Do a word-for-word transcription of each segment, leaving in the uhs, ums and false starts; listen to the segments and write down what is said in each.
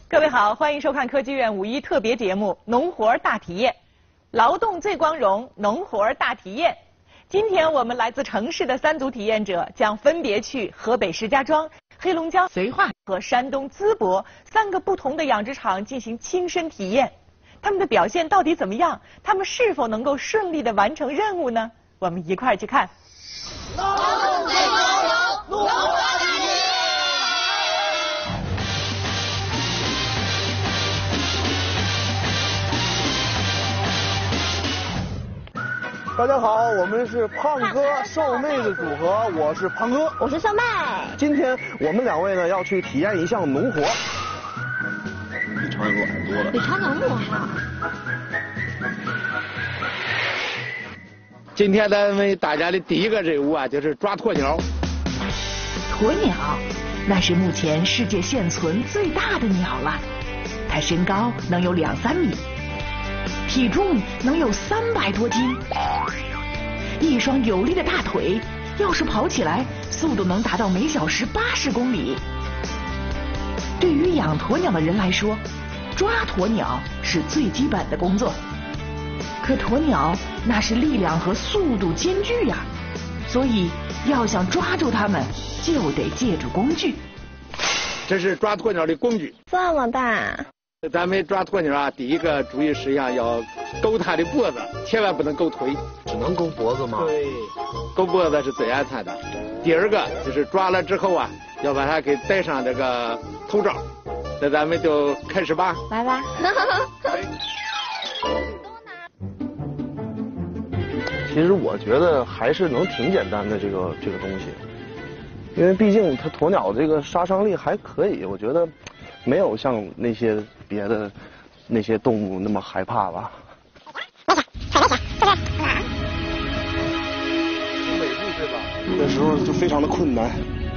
各位好，欢迎收看科技院五一特别节目《农活大体验》，劳动最光荣，农活大体验。今天我们来自城市的三组体验者将分别去河北石家庄、黑龙江绥化和山东淄博三个不同的养殖场进行亲身体验。他们的表现到底怎么样？他们是否能够顺利地完成任务呢？我们一块儿去看。劳动最光荣，农活大体验。 大家好，我们是胖哥瘦妹子组合，我是胖哥， 我是瘦妹。 今天我们两位呢要去体验一项农活。 比长颈鹿还多了。 比长颈鹿还好。 今天咱们大家的第一个任务啊，就是抓鸵鸟。 鸵鸟，那是目前世界现存最大的鸟了，它身高能有两三米。体重能有三百多斤，一双有力的大腿，要是跑起来，速度能达到每小时八十公里。对于养鸵鸟的人来说，抓鸵鸟是最基本的工作。可鸵鸟那是力量和速度兼具呀，所以要想抓住它们，就得借助工具。 这是抓鸵鸟的工具。 这么大。 咱们抓鸵鸟啊，第一个注意事项要勾它的脖子，千万不能勾腿。 只能勾脖子吗？ 对，勾脖子是最安全的。第二个就是抓了之后啊，要把它给戴上这个头罩。那咱们就开始吧。 来吧。 其实我觉得还是能挺简单的这个这个东西，因为毕竟它鸵鸟这个杀伤力还可以，我觉得没有像那些别的那些动物那么害怕吧。尾部对吧？那时候就非常的困难。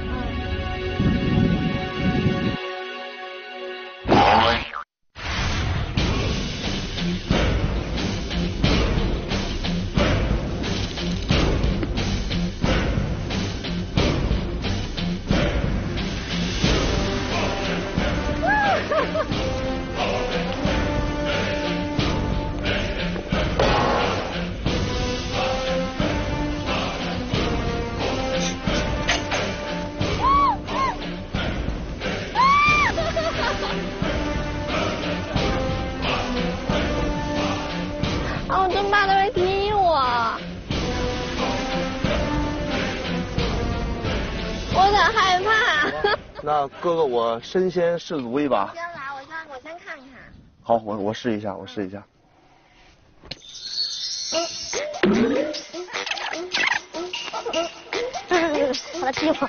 哦，真怕它会踢我，我很害怕。 那哥哥，我身先士卒一把。 先来，我先我先看看。 好，我我试一下，我试一下。 他踢我。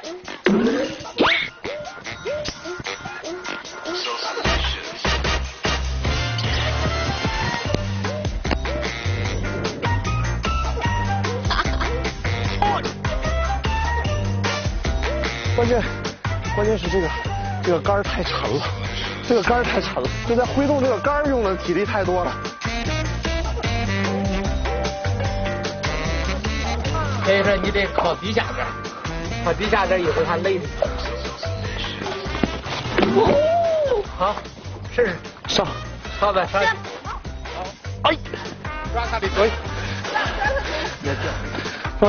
关键，关键是这个这个杆儿太沉了，这个杆儿太沉了，就在挥动这个杆儿用的体力太多了。 所以说你得靠底下点，靠底下点，一会儿它累的。好，试试上， 好的上。哎，抓它的腿。别掉。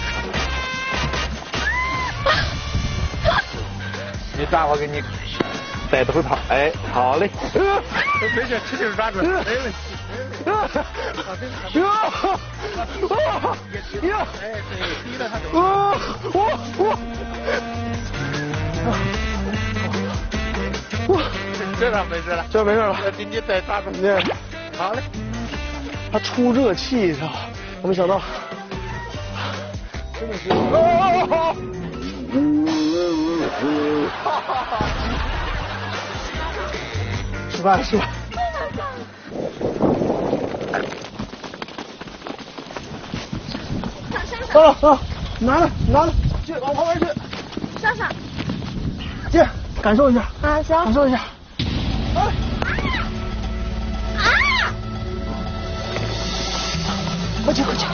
你抓我给你戴头套，哎，好嘞。没事，吃劲抓住，没问题，没问题。 呀！ 哎，对，逼着他走。 我我我， 这上没事了， 这没事了。 给你再抓住。好嘞。 他出热气是吧？我没想到，真的是。哦失败了，失败。啊啊！拿了拿了，去往旁边去。 上上。 进，感受一下。 啊，行。 感受一下。啊！ 啊！ 快去快去！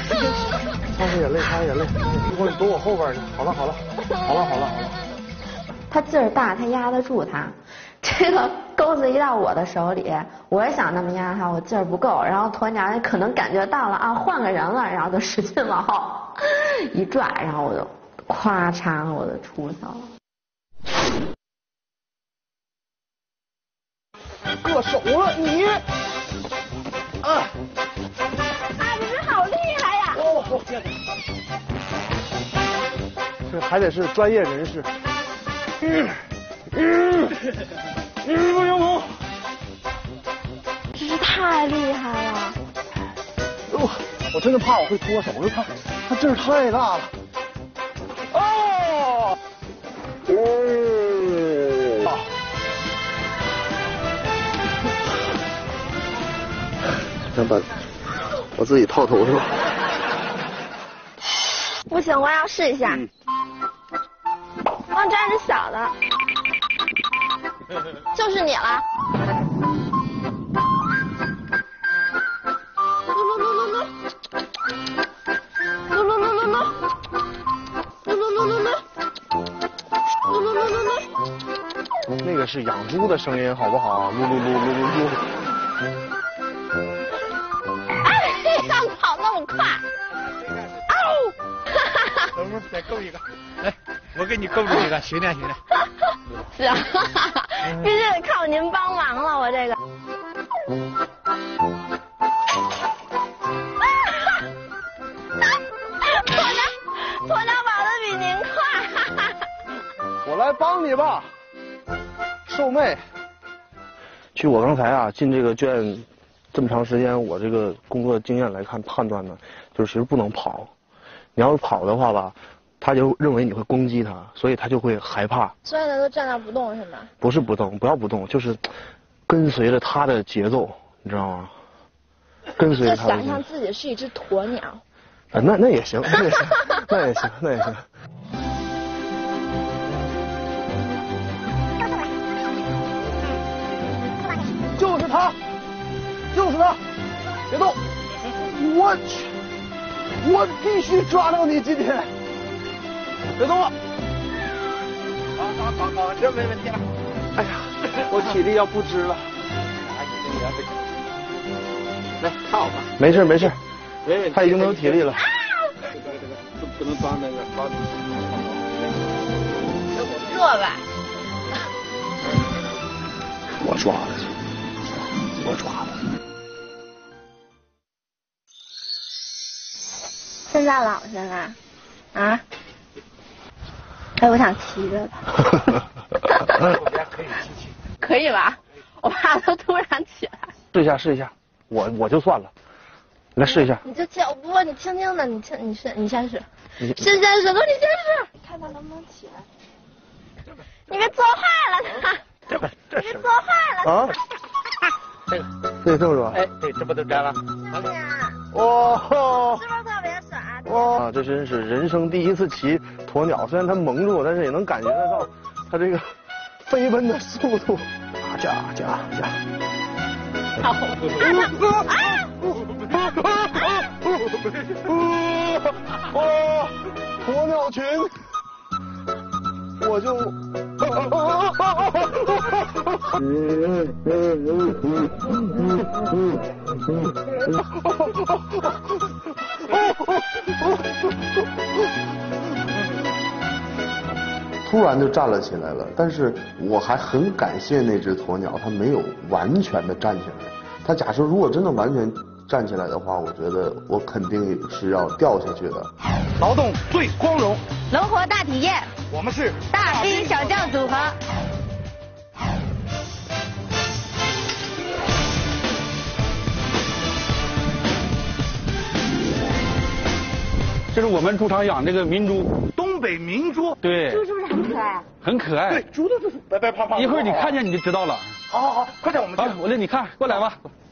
擦擦眼泪，擦擦眼泪。一会儿你躲我后边去。好了好了，好了好了好了。 它劲儿大，它压得住它。这个钩子一到我的手里，我也想那么压它，我劲儿不够，然后鸵鸟可能感觉到了啊，换个人了，然后就使劲往后一拽，然后我就咵嚓，我就出去了。 过手了你！啊！ 啊，你们好厉害呀！ 哦，我天哪！这还得是专业人士。嗯嗯嗯，不行不。 真是太厉害了！ 我我真的怕我会脱手，就他他劲儿太大了。哦。嗯。啊。想把我自己套头是吧？ 不行，我要试一下。嗯、哦，这是小的，就是你了。噜噜噜噜噜，噜噜噜噜噜，噜噜噜噜噜，噜噜噜噜噜，噜噜噜噜噜。 那个是养猪的声音，好不好？噜噜噜噜噜噜。 跑那么快！嗷！ 等会儿再够一个，来，我给你够住一个，训练训练。 行，必须得靠您帮忙了，我这个。鸵鸟，鸵鸟跑得比您快。 我来帮你吧，瘦妹。据我刚才啊进这个圈这么长时间，我这个工作经验来看判断呢，就是其实不能跑。你要是跑的话吧，他就认为你会攻击他，所以他就会害怕。 所以呢，都站那不动是吗？ 不是不动，不要不动，就是跟随着他的节奏，你知道吗？跟随着他的节奏。 就想象自己是一只鸵鸟。 啊，那那也行，那也行，那也行，那也行。就是他，就是他，别动！我去，我必须抓到你今天！别动了！ 好好好好，这没问题了。 哎呀，我体力要不支了。 来套吧。 没事没事， 没问题。 他已经没有体力了。 这个这个不能装那个装。 热吧。 我抓了，我抓了。 现在老实了，啊？哎，我想骑着它。 可以骑骑。 可以吧？我怕它突然起来。 试一下，试一下，我我就算了，来试一下。 你就先，不过你轻轻的，你先，你先，你先试。先先试，哥，你先试，看它能不能起来。你别做坏了它。 这不，这是。 你别做坏了它。 啊？ 这个。 对，这么说。 哎，对，这不都粘了？ 对呀。 哇！ 是不是特别爽？ 哇，这真是人生第一次骑鸵鸟，虽然它蒙住，但是也能感觉得到它这个飞奔的速度。啊，加加加！ 好。 哇，鸵鸟群，我就。 突然就站了起来了，但是我还很感谢那只鸵鸟，它没有完全的站起来。它假设如果真的完全站起来的话，我觉得我肯定是要掉下去的。 劳动最光荣， 农活大体验， 我们是大兵小将组合。 这是我们猪场养这个民猪， 东北民猪。 对。 猪是不是很可爱？ 很可爱。 对，猪都是白白胖胖。 一会儿你看见你就知道了。 好好好，快点我们去。 啊，我领你看，过来吧。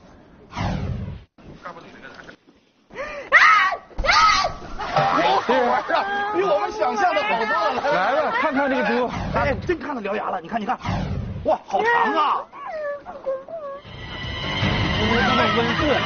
对呀，比我们想象的好多了。 来吧，看看这个猪。 哎，真看到獠牙了，你看你看，哇，好长啊！ 那么温顺。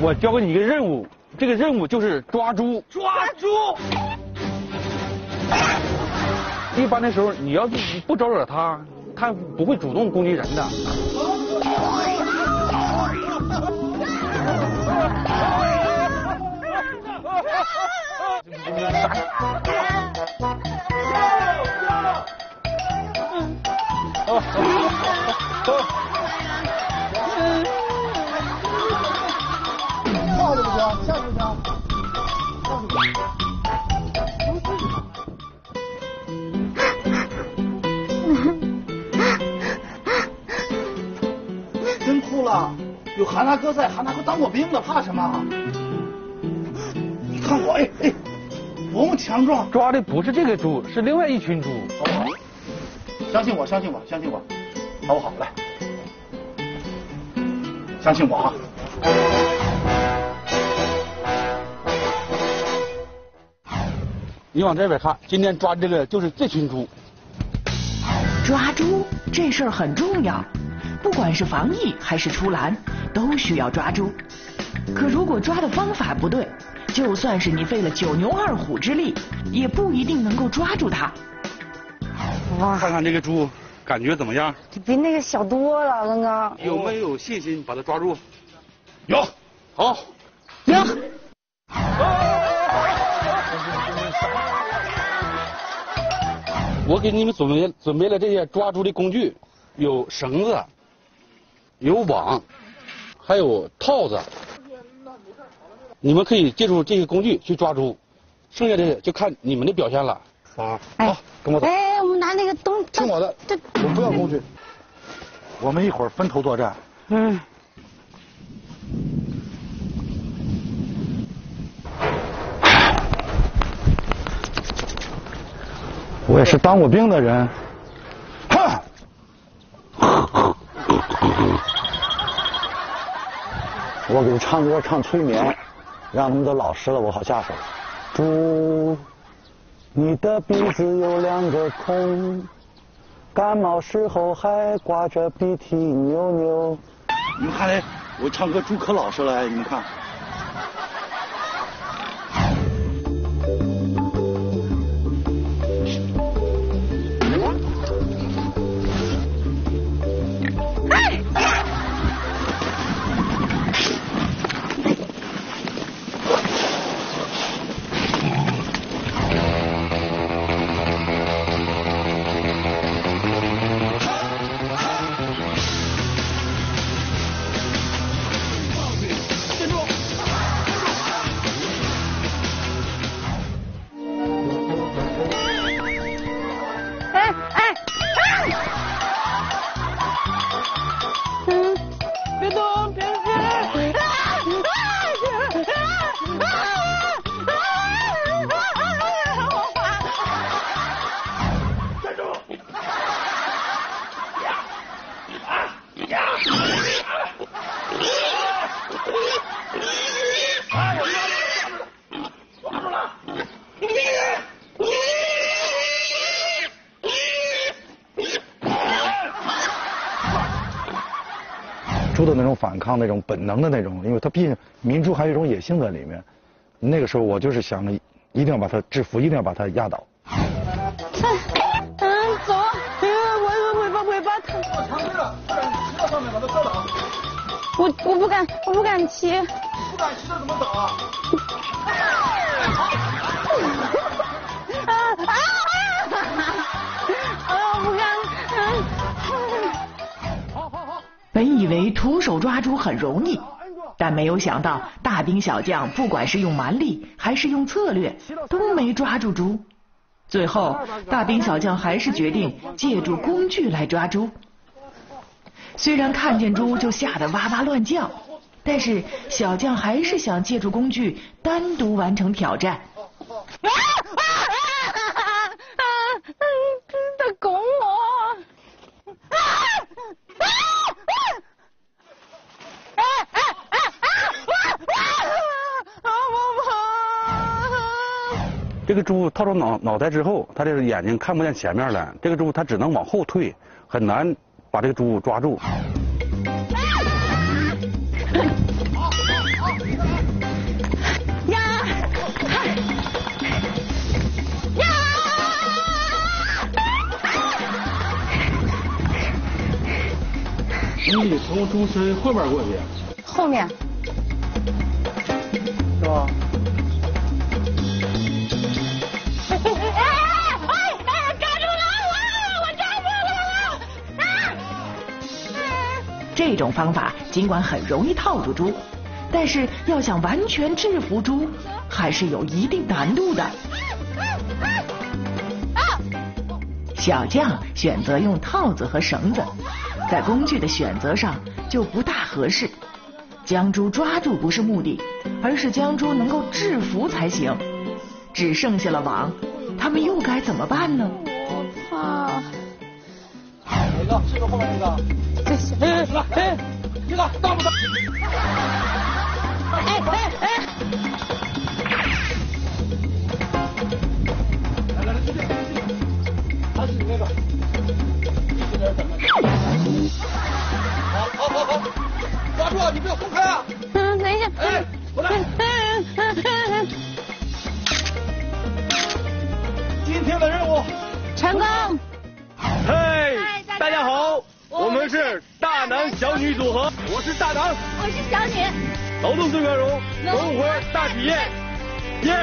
我交给你一个任务，这个任务就是抓猪。 抓猪。 一般的时候，你要是不招惹它，它不会主动攻击人的。 跳就不行，跳就不行。真哭了，有韩大哥在，韩大哥当过兵的，怕什么？你看我，哎哎，多么强壮！ 抓的不是这个猪，是另外一群猪。 好不好？相信我，相信我，相信我，好不好？来，相信我啊！ 你往这边看，今天抓这个就是这群猪。 抓猪这事儿很重要，不管是防疫还是出栏，都需要抓猪。可如果抓的方法不对，就算是你费了九牛二虎之力，也不一定能够抓住它。 哇，看看这个猪，感觉怎么样？ 比那个小多了，刚刚。 有没有信心把它抓住？ 有。 好。 有。 我给你们准备准备了这些抓猪的工具，有绳子，有网，还有套子。你们可以借助这些工具去抓猪，剩下的就看你们的表现了。啊，好，跟我走。 哎，我们拿那个东， 听我的， 这我不要工具，我们一会儿分头作战。 嗯。 我也是当过兵的人。哈！我给唱歌唱催眠，让他们都老实了，我好下手。猪，你的鼻子有两个孔，感冒时候还挂着鼻涕扭扭。你们看来我唱歌猪可老实了，你们看。猪的那种反抗、那种本能的那种，因为它毕竟民猪还有一种野性在里面。那个时候我就是想着，一定要把它制服，一定要把它压倒。 嗯，走，哎呀，我我尾巴尾巴疼。 我尝试了，快点骑到上面把它吊倒。 我我不敢，我不敢骑。 不敢骑这怎么走啊？ 啊啊啊！不敢。 好好好。 本以为徒手抓猪很容易，但没有想到大兵小将不管是用蛮力还是用策略，都没抓住猪。最后，大兵小将还是决定借助工具来抓猪。虽然看见猪就吓得哇哇乱叫，但是小将还是想借助工具单独完成挑战。 啊啊啊啊！他拱我！啊啊啊！啊啊啊啊啊！ 这个猪套住脑脑袋之后，它这个眼睛看不见前面了，这个猪它只能往后退，很难把这个猪抓住。 好，好，好， 你得从钟身后面过去。 后面。 是吧？ 哎哎哎哎！抓住了我！我抓住了我！啊！ 这种方法尽管很容易套住猪，但是要想完全制服猪，还是有一定难度的。小将选择用套子和绳子，在工具的选择上就不大合适。将猪抓住不是目的，而是将猪能够制服才行。只剩下了网，他们又该怎么办呢？ 啊！ 哪个？是不是后面那个？ 这是哎哎哎， 这个到不到？ 哎哎哎！ 来来来，这边，他是那个，这边怎么？好，好，好，好，抓住啊！你不要松开啊！ 嗯，等一下。 哎，过来。 嗯嗯嗯。 今天的任务成功。 嘿，大家好，我们是大男小女组合，我是大男， 我是小女。 劳动最光荣，农活大体验，耶！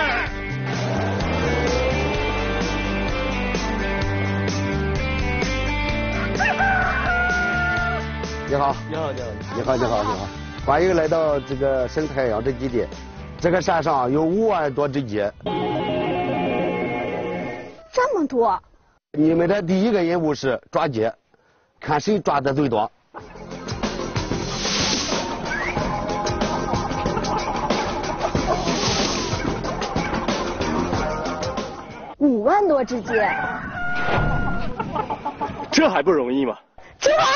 你好， 你好，你好， 你好，你好，你好，欢迎来到这个生态养殖基地。这个山上有五万多只鸡。 这么多！ 你们的第一个任务是抓鸡，看谁抓的最多。 五万多只鸡， 这还不容易吗？ 出来！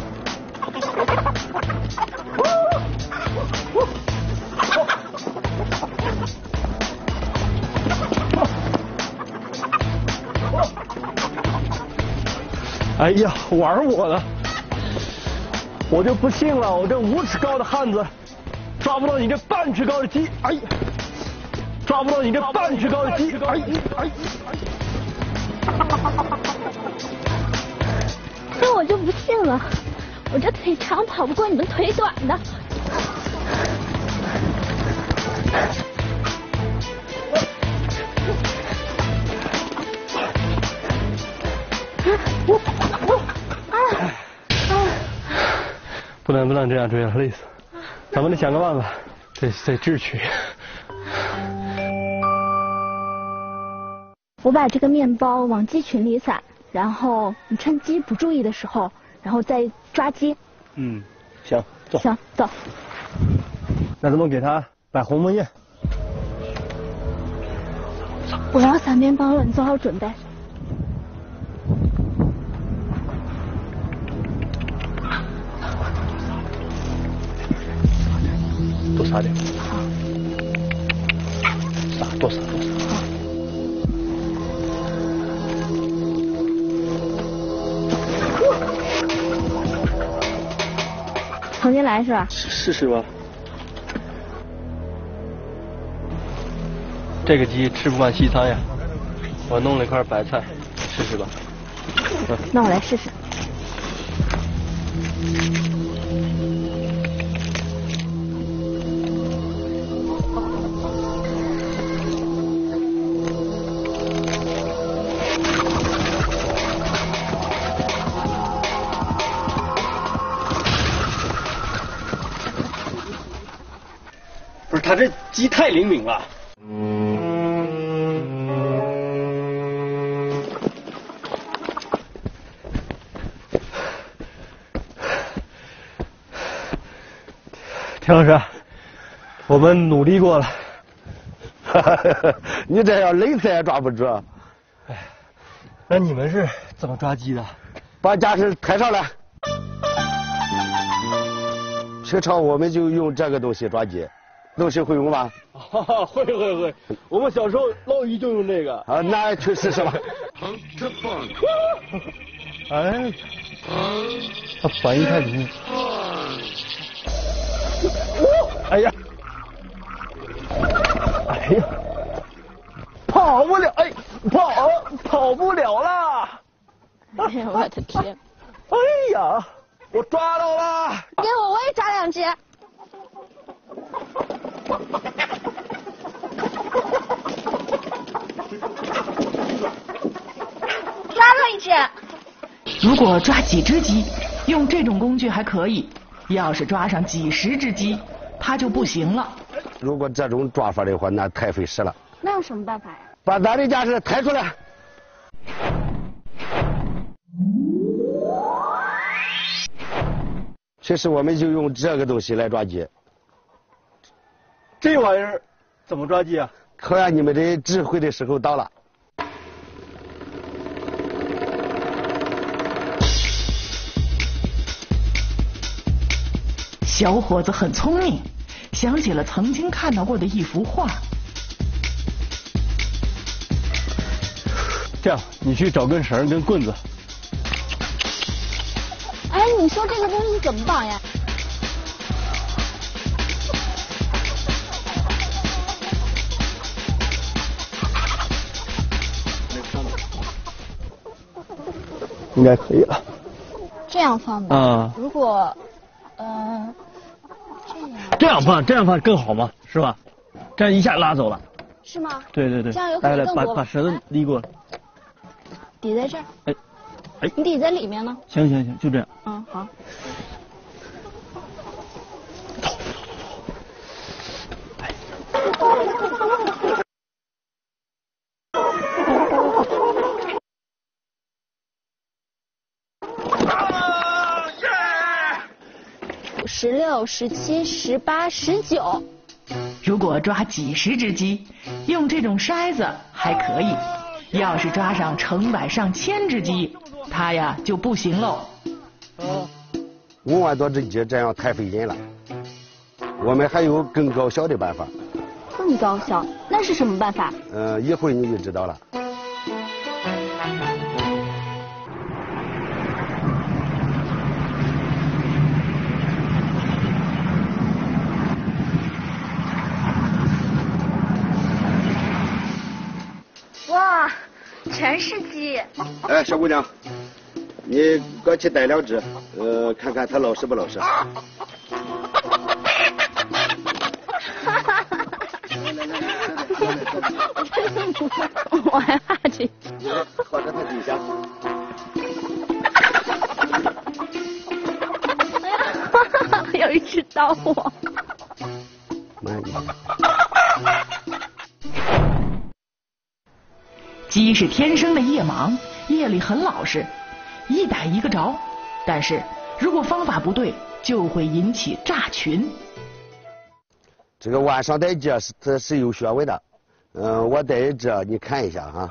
哎呀，玩我了！我就不信了，我这五尺高的汉子抓不到你这半尺高的鸡，哎呀，抓不到你这半尺高的鸡，哎呀，哎呀， 这我就不信了，我这腿长跑不过你们腿短的。 不能不能这样追了，累死！咱们得想个办法，得得智取。 我把这个面包往鸡群里撒，然后你趁鸡不注意的时候，然后再抓鸡。 嗯，行，走。 行，走。 那咱们给他摆鸿门宴。 我要撒面包了，你做好准备。 多撒点。 好。 撒多撒多撒。 重新来是吧？ 试试吧。这个鸡吃不惯西餐呀，我弄了一块白菜，试试吧。 嗯、那我来试试。 不是，他这鸡太灵敏了。田老师，我们努力过了。 你这要累死也抓不住。 哎，那你们是怎么抓鸡的？ 把架势抬上来。平常我们就用这个东西抓鸡，东西会用吗？ 啊，会会会，我们小时候捞鱼就用这个。 啊，那去试试吧。 哎，他反应太灵。哎呀，哎呀，跑不了，哎，跑跑不了了！ 哎呀，我的天！ 哎呀， 我抓到了！ 给我，我也抓两只。抓到一只。 如果抓几只鸡，用这种工具还可以；要是抓上几十只鸡，它就不行了。 如果这种抓法的话，那太费时了。 那有什么办法呀？ 把咱的家是抬出来。其实我们就用这个东西来抓鸡。 这玩意儿怎么抓鸡啊？ 考验你们的智慧的时候到了。 小伙子很聪明，想起了曾经看到过的一幅画。 这样，你去找根绳跟棍子。 哎，你说这个东西怎么绑呀？ 应该可以了。 这样放吧。 啊。 如果，嗯、呃，这样。 这样放，这样放更好嘛，是吧？这样一下拉走了。 是吗？ 对对对。 这样有可能来来，把更多。 把绳子离过来。 抵在这儿。 哎。哎。 你抵在里面呢。 行行行，就这样。 嗯，好。十六、十七、十八、十九。 如果抓几十只鸡，用这种筛子还可以；要是抓上成百上千只鸡，它呀就不行喽。 五万多只鸡，这样太费劲了。我们还有更高效的办法。 更高效？那是什么办法？ 呃，一会儿你就知道了。 哇，全是鸡！ 哎，小姑娘，你过去带两只，呃，看看它老实不老实。 我害怕这。 靠着它底下。 有一只刀我。 慢点。 鸡是天生的夜盲，夜里很老实，一逮一个着。但是如果方法不对，就会引起炸群。 这个晚上逮鸡是它是有穴位的，嗯、呃，我逮一只，你看一下啊，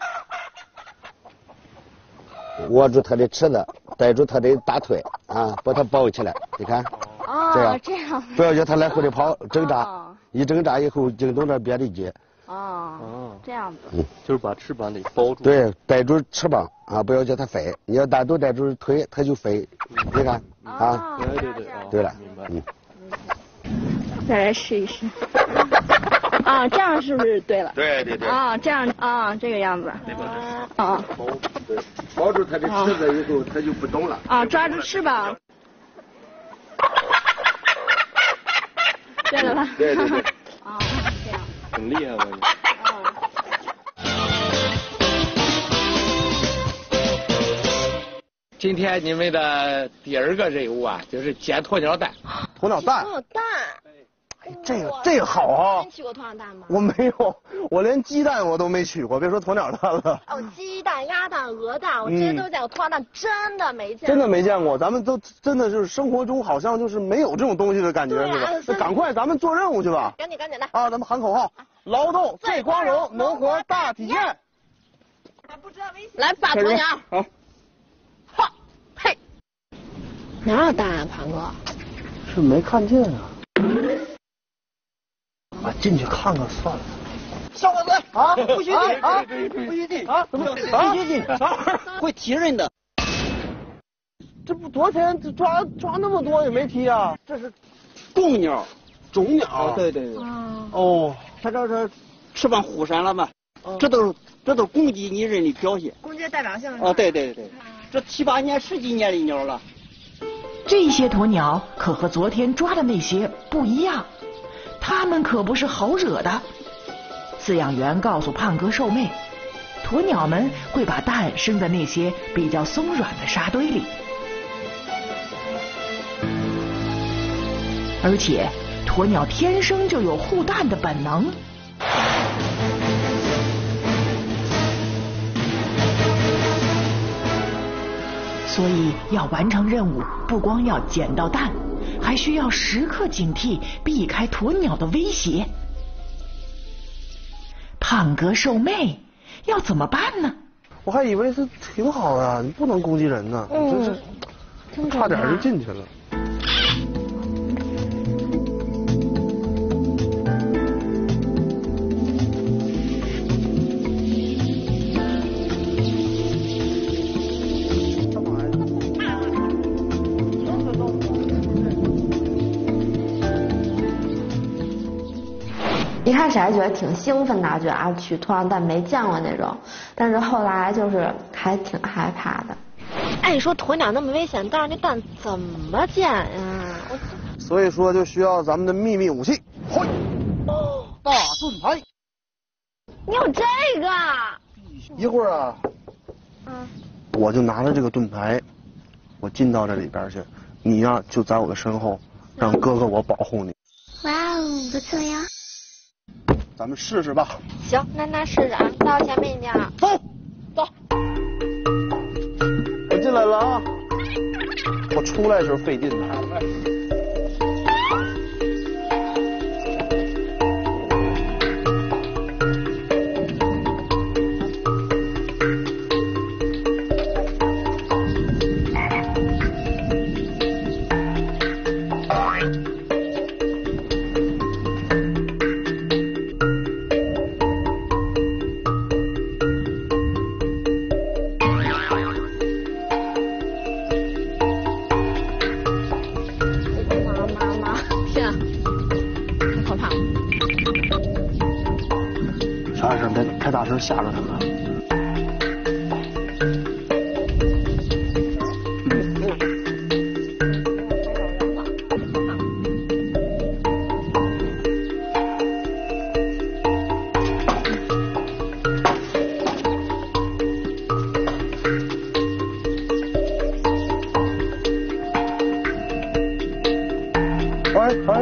握住它的翅子，逮住它的大腿啊，把它包起来，你看， 哦， 这样， 这样， 不要叫它来回的跑挣扎， 哦、 一挣扎以后惊动了别的鸡。 哦，这样子， 嗯，就是把翅膀给包住。 对，逮住翅膀啊，不要叫它飞。你要单独逮住腿，它就飞。你看啊， 对对对， 对了， 明白。 嗯。 再来试一试。啊，这样是不是对了？ 对对对。 啊，这样啊，这个样子。啊。 包对，包住它的翅子以后，它就不动了。 啊，抓住翅膀。对了吧？ 对对对。 啊，这样。 很厉害吧你？ 今天你们的第二个任务啊，就是捡鸵鸟蛋。 鸵鸟蛋？ 鸵鸟蛋。 哎，这个这个好啊！ 你取过鸵鸟蛋吗？ 我没有，我连鸡蛋我都没取过，别说鸵鸟蛋了。 哦，鸡蛋、鸭蛋、鹅蛋，我之前都见过，鸵鸟蛋真的没见过。 真的没见过，咱们都真的就是生活中好像就是没有这种东西的感觉，是吧？那赶快咱们做任务去吧！ 赶紧赶紧的！ 啊，咱们喊口号：劳动最光荣，农活大体验。 来，把鸵鸟。 好。 哈，嘿。哪有蛋啊，盘哥？ 是没看见啊。啊，进去看看算了。 小伙子啊， 不许进啊， 不许进啊，怎么不许进？会踢人的。 这不昨天抓抓那么多也没踢啊？ 这是公鸟， 种鸟。 对对对。 哦， 它这是翅膀忽闪了嘛？这都是这都攻击你人的表现。 攻击代表性是吧？ 啊，对对对，这七八年、十几年的鸟了。 这些鸵鸟可和昨天抓的那些不一样，它们可不是好惹的。饲养员告诉胖哥瘦妹，鸵鸟们会把蛋生在那些比较松软的沙堆里，而且鸵鸟天生就有护蛋的本能。所以要完成任务，不光要捡到蛋，还需要时刻警惕，避开鸵鸟的威胁。胖哥瘦妹要怎么办呢？ 我还以为是挺好的，你不能攻击人呢， 嗯、 真是差点就进去了。 一开始还觉得挺兴奋的，觉得啊取鸵鸟蛋没见过那种，但是后来就是还挺害怕的。 哎，你说鸵鸟那么危险，但是那蛋怎么捡呀？ 所以说就需要咱们的秘密武器，嘿，大盾牌。 你有这个？ 一会儿啊， 嗯， 我就拿着这个盾牌，我进到这里边去，你呀就在我的身后，让哥哥我保护你。 哇哦，不错呀。 咱们试试吧。 行，那那试试啊，到前面一点。 走， 走。 我进来了啊！我出来时候费劲呢。太大声吓着他们。哎哎。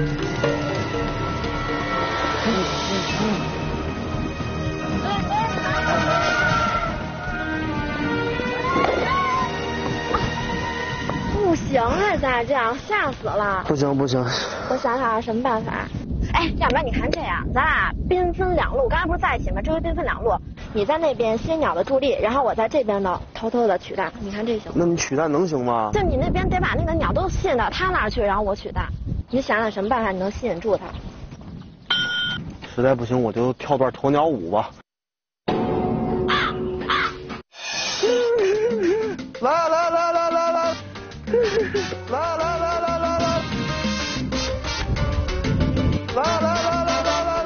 不行啊，咱这样吓死了。 不行不行。 我想想什么办法？哎，要不然你看这样，咱俩兵分两路，刚才不是在一起吗？这回兵分两路，你在那边吸鸟的助力，然后我在这边呢偷偷的取蛋。你看这行吗？ 那你取蛋能行吗？ 就你那边得把那个鸟都吸引到他那儿去，然后我取蛋。你想想什么办法你能吸引住他？ 实在不行我就跳段鸵鸟舞吧。来来来来来来，来来来来来来，来来来来来来，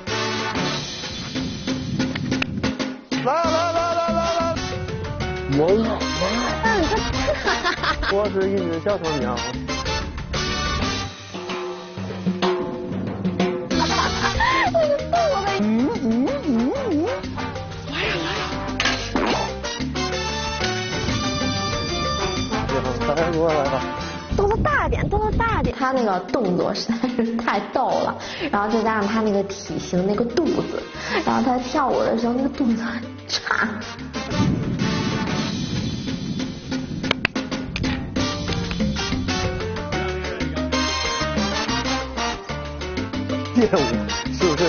来来来来来来，我老妈，我是一只小鸵鸟。嗯嗯嗯嗯，来呀来呀！再过来吧， 动作大点，动作大点。 他那个动作实在是太逗了，然后再加上他那个体型、那个肚子，然后他跳舞的时候那个肚子很差。 业务是不是？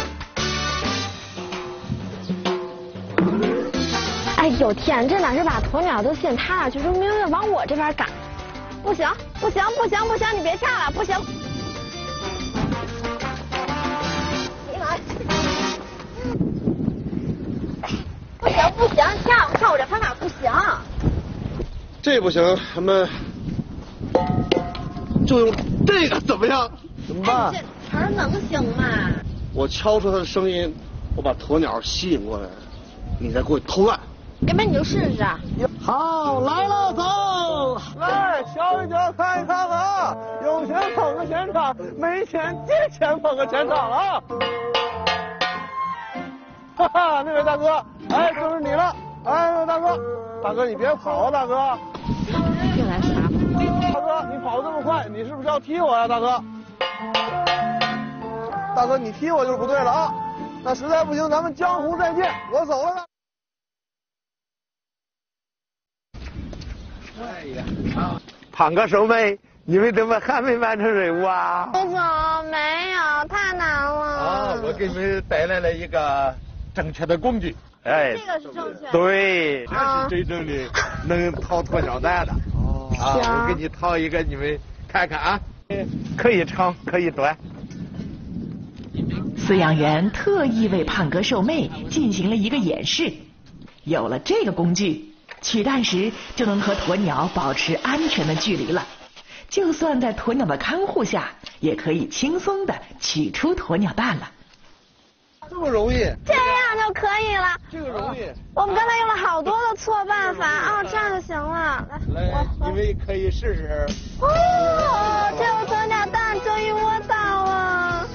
哎呦天，这哪是把鸵鸟都吸引他那去，说明明往我这边赶。不行不行不行不行，你别跳了，不行。不行不行，跳跳我这方法不行。 这不行，咱们就用这个怎么样？怎么办？ 这词儿能行吗？ 我敲出它的声音，我把鸵鸟吸引过来，你再过去偷蛋。 要不然你就试试。 好，来了，走，来，瞧一瞧，看一看啊。 啊，没钱借钱捧个钱场了啊！哈哈，那位大哥，哎，就是你了，哎，那位大哥，大哥你别跑啊，大哥！ 又来啥？ 大哥，你跑得这么快，你是不是要踢我呀，大哥？大哥，你踢我就是不对了啊！那实在不行，咱们江湖再见，我走了。 哎呀，胖哥手妹，你们怎么还没完成任务啊？ 叔叔，没有，太难了。 啊，我给你们带来了一个正确的工具。哎， 这个是正确的。 对，这是真正的能掏鸵鸟蛋的。哦。啊，我给你掏一个，你们看看啊，可以长，可以短。 饲养员特意为胖哥瘦妹进行了一个演示，有了这个工具，取蛋时就能和鸵鸟保持安全的距离了。就算在鸵鸟的看护下，也可以轻松的取出鸵鸟蛋了。 这么容易？ 这样就可以了。 这个容易。 我们刚才用了好多的错办法啊，这样就行了。 来，来，你们可以试试。 哦，这个鸵鸟蛋终于摸到了。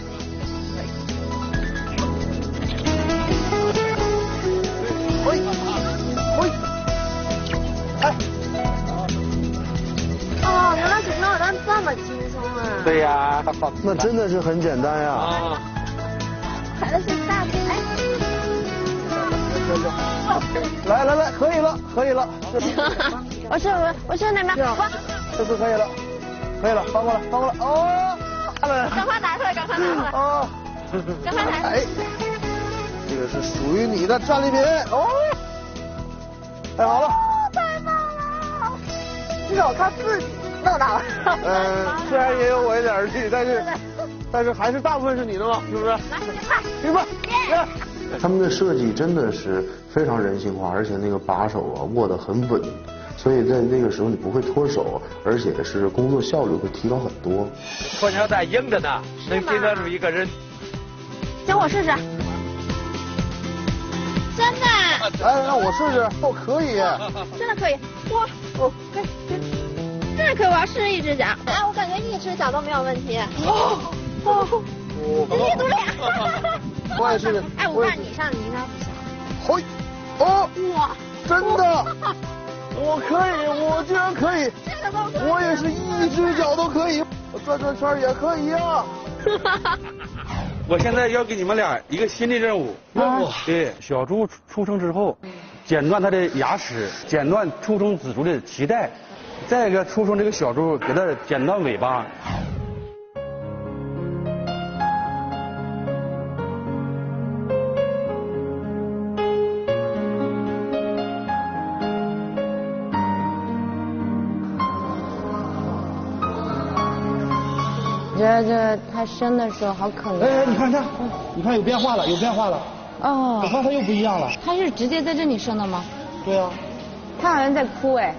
喂，喂，哎。 哦，原来取鸵鸟蛋这么轻松啊！ 对呀， 那真的是很简单呀。啊。 踩的是大腿。 来来来，可以了，可以了。 我是我我是那边。 这次可以了，可以了，翻过来，翻过来。哦。 赶快拿出来，赶快拿出来。 哦。 赶快拿。 哎。这个是属于你的战利品哦。太好了。 太棒了！这是我靠自己弄到了。 嗯，虽然也有我一点力，但是但是还是大部分是你的嘛，是不是？来，行吧。 他们的设计真的是非常人性化，而且那个把手啊握得很稳，所以在那个时候你不会脱手，而且是工作效率会提高很多。 鸵鸟蛋硬着呢，能顶得住一个人。 行，我试试。真的？ 哎，让我试试，哦，可以。 真的可以，哇，哦，可以，真的可以，我要试一只脚。哎，我感觉一只脚都没有问题。哦哦，一独立。 我也是。 哎，我看你上，你应该不行。 嘿，哦， 哇， 真的，我可以，我居然可以， 这个都可以， 我也是一只脚都可以，我转转圈也可以啊。 我现在要给你们俩一个新的任务。任务。对，小猪出生之后，剪断它的牙齿，剪断出生子猪的脐带，再一个出生这个小猪给它剪断尾巴。 我觉得这它生的时候好可怜。 哎，你看看，你看有变化了，有变化了。 哦。 我看它又不一样了。 它是直接在这里生的吗？ 对啊。 它好像在哭哎。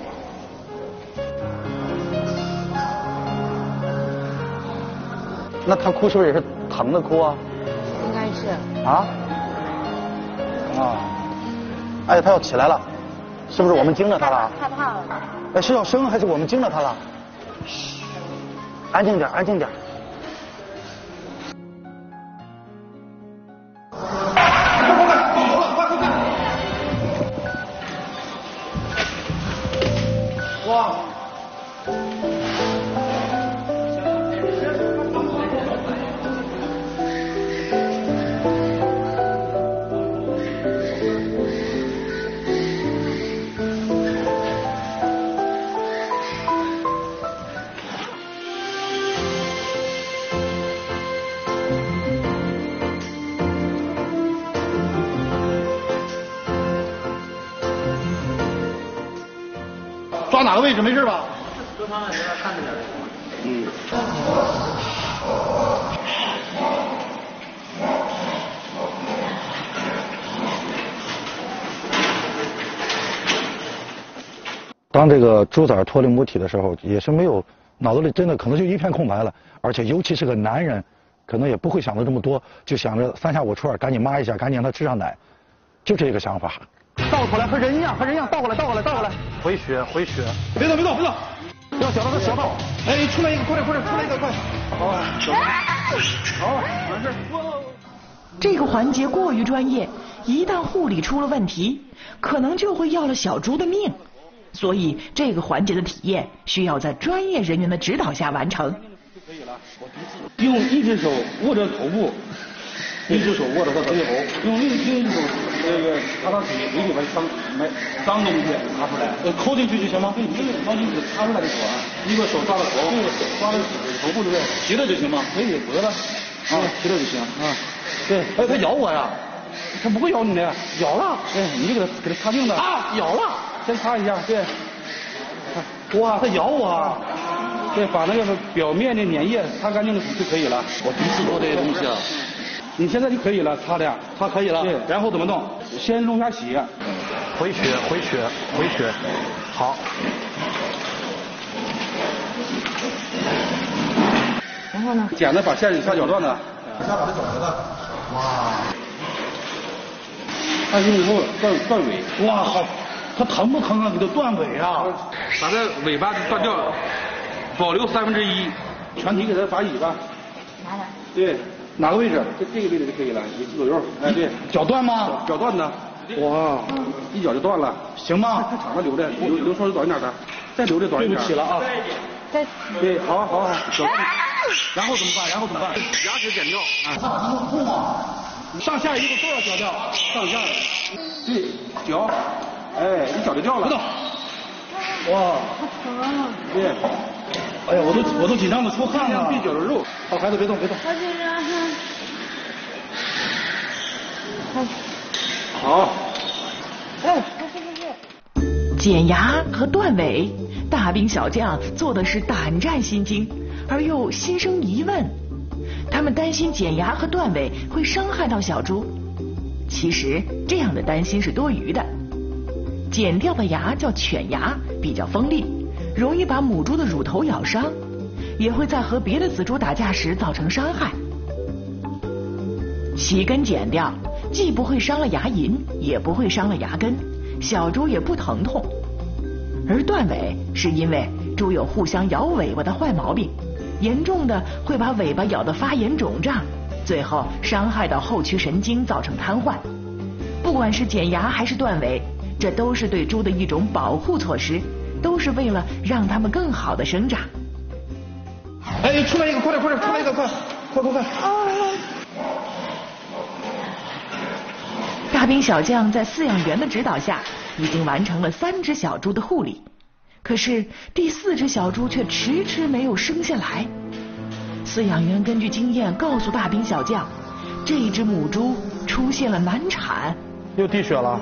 那它哭是不是也是疼的哭啊？ 应该是。 啊？啊。哎，它要起来了，是不是我们惊着它了？ 害怕了。 哎，是要生还是我们惊着它了？嘘，安静点，安静点。 哇！ 抓哪个位置没事吧？ 多方面给他看着点。嗯。 当这个猪崽脱离母体的时候，也是没有脑子里真的可能就一片空白了，而且尤其是个男人，可能也不会想的这么多，就想着三下五除二赶紧抹一下，赶紧让他吃上奶，就这个想法。倒过来和人一样，和人一样倒过来，倒过来，倒过来，回血，回血。 别动，别动，别动。 要小到个舌头。哎，出来一个，快点快点，出来一个，快！好，好，完事。 这个环节过于专业，一旦护理出了问题，可能就会要了小猪的命。所以这个环节的体验需要在专业人员的指导下完成。 可以了，用一只手握着头部，一只手握着他的头，用另另一只手这个擦擦腿，没有把脏没脏东西拿出来，呃，抠进去就行吗？对，没有脏东西擦出来就行了。一个手抓着头，一个手抓着头部对不对？提着就行吗？可以，得了，啊，提着就行啊。对，哎，他咬我呀，他不会咬你的，咬了，对，你就给他给他擦净的啊，咬了，先擦一下，对。哇，它咬我！对，把那个表面的粘液擦干净了就可以了。我第一次做这些东西啊。你现在就可以了，擦的，擦可以了。对，然后怎么弄？先弄下血， 回血，回血，回血。好。 然后呢？ 剪子把线下绞断的。 下把它绞断的。哇。 按进以后断断尾。 哇，好。它疼不疼啊？给它断尾啊！ 把它尾巴断掉，保留三分之一，全体给它拔尾巴。 哪哪？ 对，哪个位置？这这个位置就可以了，一左右。哎，对， 绞断吗？ 绞断的。哇，一绞就断了， 行吗？ 太长了，留着，留留稍微短一点的，再留着短一点。 对不起了啊。 再。 对，好好好，绞断。然后怎么办？然后怎么办？牙齿剪掉。 啊，你痛啊！上下一个都要绞掉， 上下。对，绞。哎，一绞就掉了。 不动。哇， 好疼啊！ 对。 哎呀，我都我都紧张的出汗了。 必绞的肉。好，孩子别动，别动。 好紧张。 好。 哎，不是不是。 剪牙和断尾，大兵小将做的是胆战心惊，而又心生疑问。他们担心剪牙和断尾会伤害到小猪，其实这样的担心是多余的。剪掉的牙叫犬牙，比较锋利，容易把母猪的乳头咬伤，也会在和别的仔猪打架时造成伤害。细根剪掉，既不会伤了牙龈，也不会伤了牙根，小猪也不疼痛。而断尾是因为猪有互相咬尾巴的坏毛病，严重的会把尾巴咬得发炎肿胀，最后伤害到后区神经，造成瘫痪。不管是剪牙还是断尾，这都是对猪的一种保护措施，都是为了让它们更好的生长。 哎，出来一个，快点快点，出来一个，快快快快！ 大兵小将在饲养员的指导下，已经完成了三只小猪的护理，可是第四只小猪却迟迟没有生下来。饲养员根据经验告诉大兵小将，这一只母猪出现了难产。 又滴血了。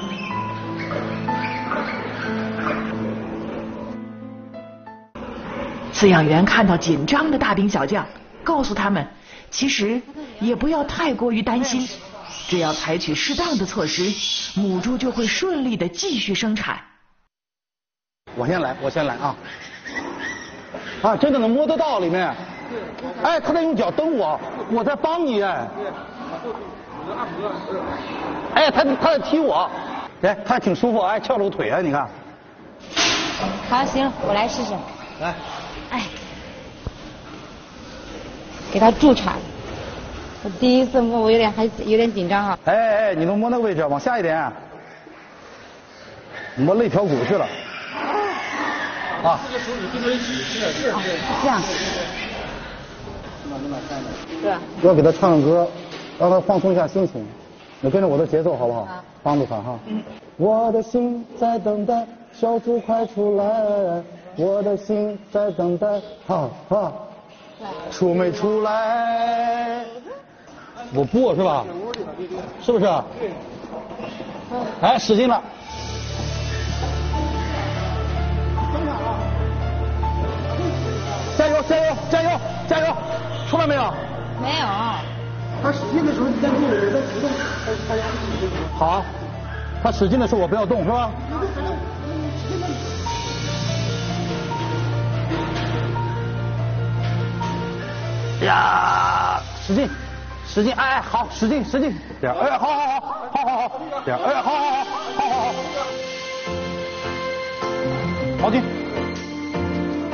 饲养员看到紧张的大兵小将，告诉他们，其实也不要太过于担心，只要采取适当的措施，母猪就会顺利的继续生产。 我先来，我先来啊！啊，真的能摸得到里面。哎，他在用脚蹬我，我在帮你哎。哎，他他在踢我，哎，他还挺舒服，哎，翘着个腿啊，你看。 好，行，我来试试。 来。 哎，给他助产。我第一次摸，我有点还有点紧张啊。 哎哎，你能摸那个位置，往下一点，摸肋条骨去了。啊。 这个手指跟着一起，是是是。 这样。对。 要给他唱个歌，让他放松一下心情。你跟着我的节奏好不好？啊、帮助他哈。嗯。我的心在等待，小猪快出来。我的心在等待，哈哈，出没出来？我不是吧？是不是？哎，使劲了！加油，加油，加油，加油！出来没有？ 没有。 他使劲的时候，你在动，我在不动。他压好啊，他使劲的时候我不要动，是吧？呀，使劲，使劲，哎，好，使劲，使劲，这样，哎，好好好，好好好，这样，哎，好好好，好好好，毛巾，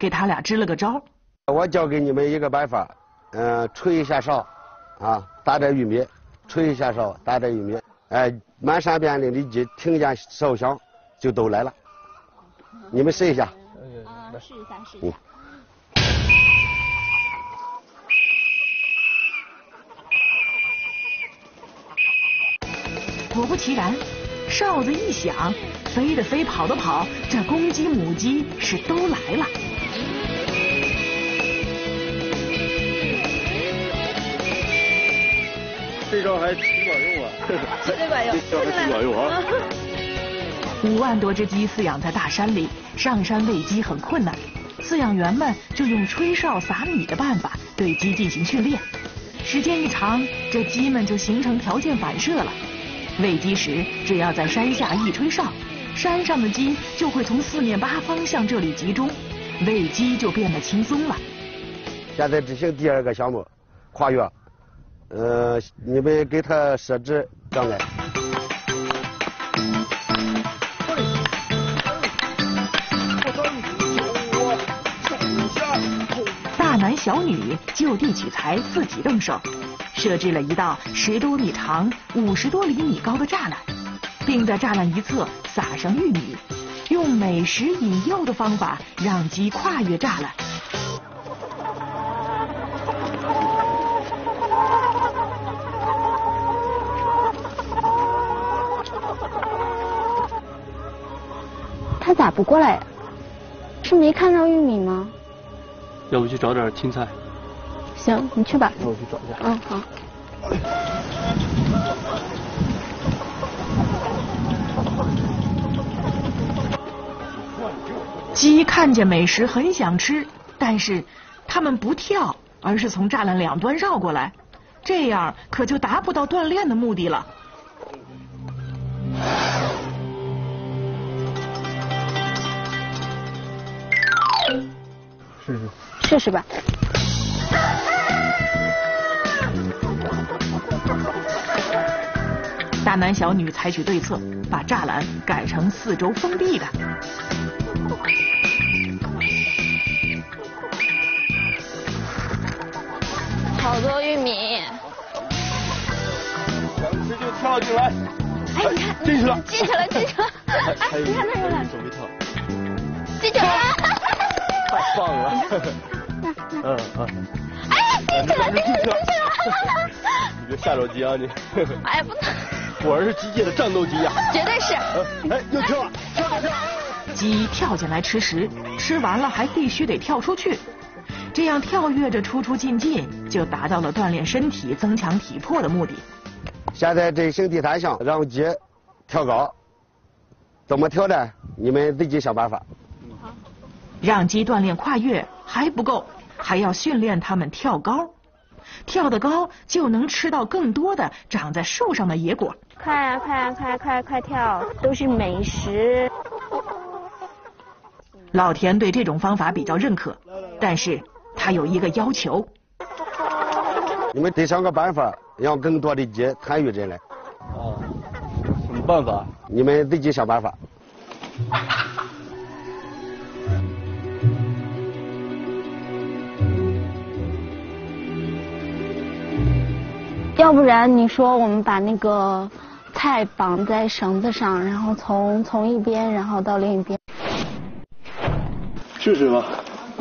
给他俩支了个招。 我教给你们一个办法，嗯、呃，吹一下哨，啊，打点玉米，吹一下哨，打点玉米，哎，满山遍岭的鸡听见哨响就都来了。你们试一下。 啊，试一下，试一下。嗯果不其然，哨子一响，飞的飞，跑的跑，这公鸡母鸡是都来了。 这招还挺管用啊！ 特别管用， 这招还挺管用啊！ 五万多只鸡饲养在大山里，上山喂鸡很困难，饲养员们就用吹哨撒米的办法对鸡进行训练。时间一长，这鸡们就形成条件反射了。喂鸡时，只要在山下一吹哨，山上的鸡就会从四面八方向这里集中，喂鸡就变得轻松了。 现在执行第二个项目，跨越，呃，你们给它设置障碍。 大男小女就地取材，自己动手。设置了一道十多米长、五十多厘米高的栅栏，并在栅栏一侧撒上玉米，用美食引诱的方法让鸡跨越栅栏。 他咋不过来呀？是没看到玉米吗？ 要不去找点青菜？ 行，你去吧。 那我去找一下。 嗯，好。 鸡看见美食很想吃，但是它们不跳，而是从栅栏两端绕过来，这样可就达不到锻炼的目的了。 试试。 试试吧。 大男小女采取对策，把栅栏改成四周封闭的。 好多玉米。 想吃就跳进来。 哎，你看， 进去了， 进去了，进去了。哎，你看那有两手一跳。 进去了。 太棒了。嗯嗯。 哎，进去了，进去了，进去了。 你别吓着鸡啊你。 哎，不能。 果然是鸡界的战斗机呀！ 绝对是。 哎，又跳了，跳跳跳！ 鸡跳进来吃食，吃完了还必须得跳出去，这样跳跃着出出进进，就达到了锻炼身体、增强体魄的目的。 现在这形地毯上让鸡跳高，怎么跳呢？你们自己想办法。 让鸡锻炼跨越还不够，还要训练它们跳高。跳得高就能吃到更多的长在树上的野果。 快呀、啊、快呀、啊、快快快跳，都是美食。 老田对这种方法比较认可，但是他有一个要求。 你们得想个办法，让更多的鸡参与进来。 啊，什么办法？ 你们自己想办法。 要不然你说我们把那个菜绑在绳子上，然后从从一边然后到另一边。 试试吧。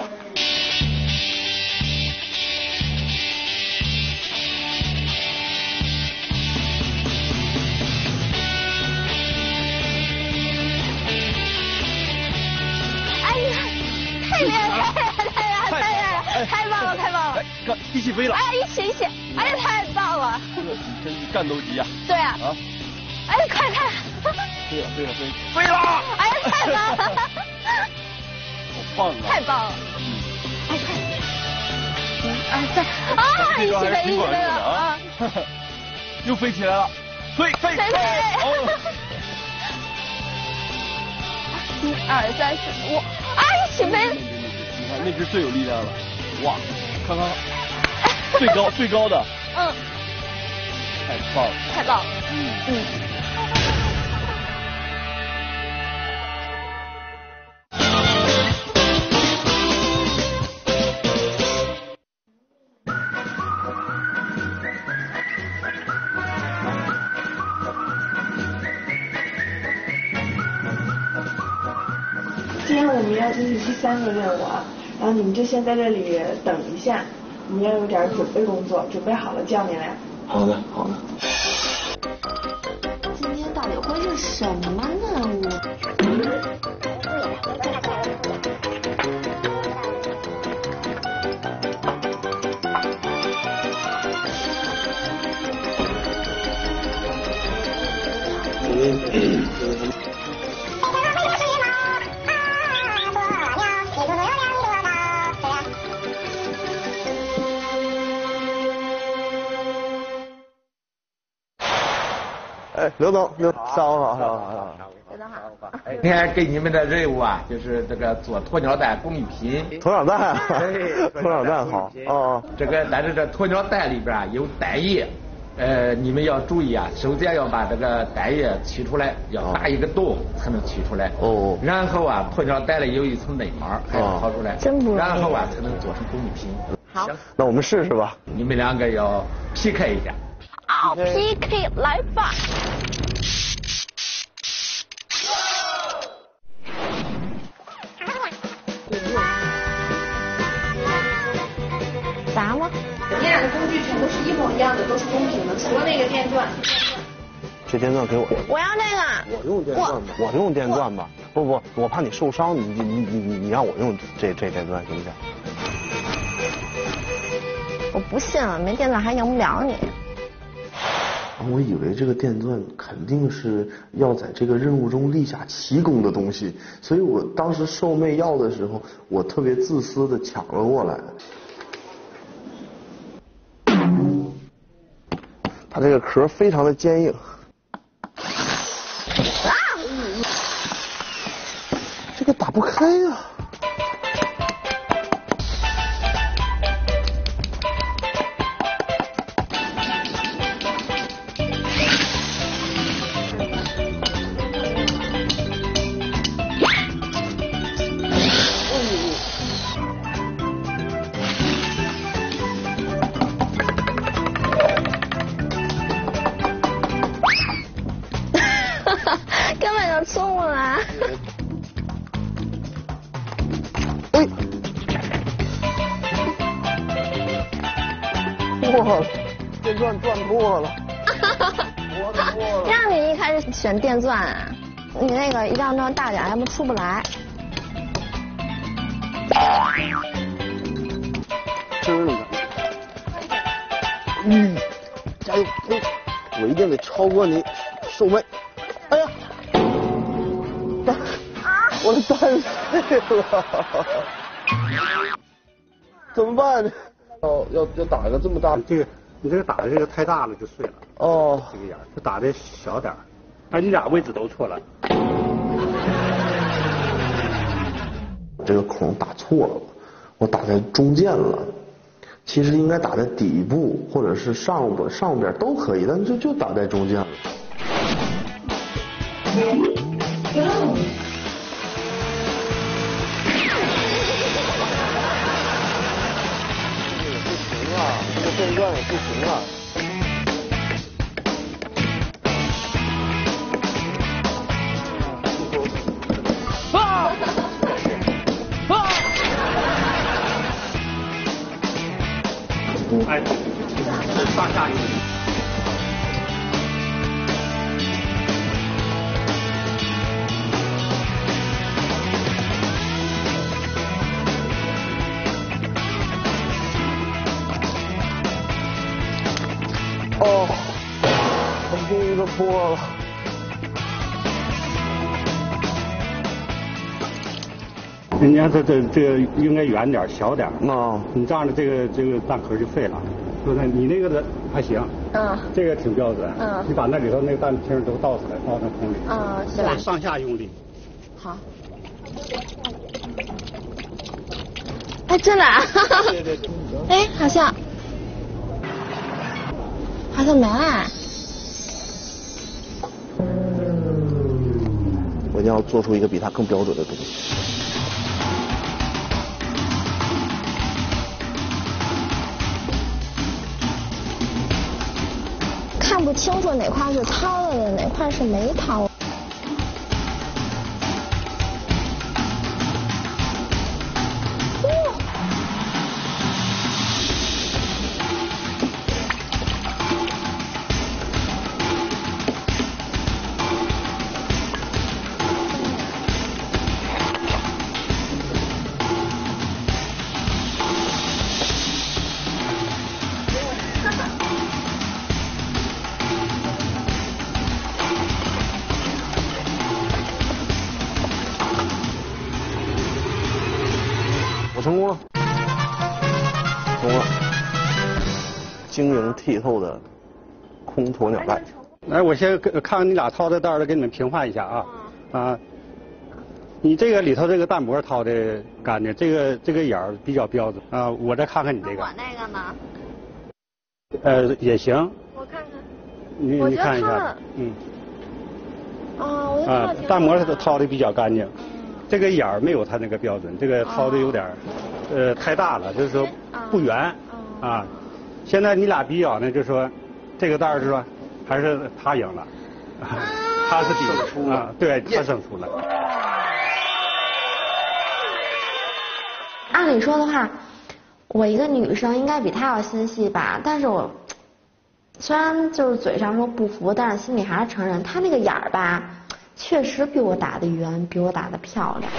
哎呀，太厉害了，太厉害了，太厉害了，太棒了，太棒了！ 哎，一起飞了！ 哎，一起一起！哎呀，太棒了！ 这个真是战斗机呀！ 对啊。 啊！ 哎，快看！ 飞了，飞了，飞了！ 飞了！ 哎呀，太棒了！ 好棒啊！ 太棒了！嗯。哎，快！一二三！啊，一起飞，一起飞了啊！ 又飞起来了！飞飞飞！哦！ 一二三四五！啊，一起飞！ 你看那只最有力量了！哇，看看，最高最高的。 嗯。 太棒了！ 太棒了！嗯嗯。 这是第三个任务啊，然后你们就先在这里等一下，我们要有点准备工作，准备好了叫你来。 好的，好的。 今天到底会是什么任务？ 哎，刘总，刘，下午好，下午好，下午好。 刘总好。 今天给你们的任务啊，就是这个做鸵鸟蛋工艺品。 鸵鸟蛋， 对， 鸵鸟蛋好。哦。 这个，但是这鸵鸟蛋里边啊有蛋液，呃，你们要注意啊，首先要把这个蛋液取出来，要打一个洞才能取出来。 哦。 然后啊，鸵鸟蛋里有一层内膜，还要掏出来。 真不容易。 然后啊，才能做成工艺品。 好。 那我们试试吧。 你们两个要 P K 一下。 好 ，P K 来吧。砸吗？ 你俩的工具全都是一模一样的，都是公平的，除了那个电钻。 这电钻给我。 我要那个。 我用电钻吧。我用电钻吧。不不，我怕你受伤，你你你你你让我用这这电钻行不行？ 我不信了，没电钻还赢不了你。 我以为这个电钻肯定是要在这个任务中立下奇功的东西，所以我当时受妹要的时候，我特别自私的抢了过来。它这个壳非常的坚硬。啊！这个打不开呀、啊。 送我来！ 哎，破了，电钻钻破了，我的破了。 让你一开始选电钻啊，你那个一定要弄大点，要不出不来。 真的，嗯，加油！哎，我一定得超过你，受妹。哎呀！我的蛋碎了，怎么办呢？要要要打个这么大， 这个你这个打的这个太大了就碎了。 哦， 这个眼就打的小点儿，哎，你俩位置都错了。 这个孔打错了，我打在中间了。其实应该打在底部或者是上边上边都可以，但就就打在中间了。这个电钻也不行啊！ 啊！啊！ 哎，上下用力。 哦，我终于都破了。 人家这这这个应该远点，小点。 啊， 你这样的这个这个蛋壳就废了。对不对？你那个的还行。 嗯。 这个挺标准。 嗯。 你把那里头那个蛋清都倒出来，倒到空里。 嗯，是吧？ 上下用力。 好。哎，真的、啊。 对对对。 哎，好像。好像没了。 我一定要做出一个比它更标准的东西。 看不清楚哪块是掏了的，哪块是没掏。 成功了，成功了，晶莹剔透的空鸵鸟蛋。 来，我先看看你俩掏的袋儿，给你们评判一下啊啊。你这个里头这个蛋膜掏的干净，这个这个眼儿比较标准啊。我再看看你这个。 我那个呢？ 呃，也行。 我看看。 你你看一下，嗯。 啊，我啊，蛋膜它掏的比较干净，这个眼儿没有它那个标准，这个掏的有点呃太大了，就是说不圆啊。现在你俩比较呢，就说这个袋儿是说还是他赢了，他是比出啊，对，他胜出了。 按理说的话，我一个女生应该比他要心细吧，但是我虽然就是嘴上说不服，但是心里还是承认他那个眼儿吧，确实比我打的圆，比我打的漂亮。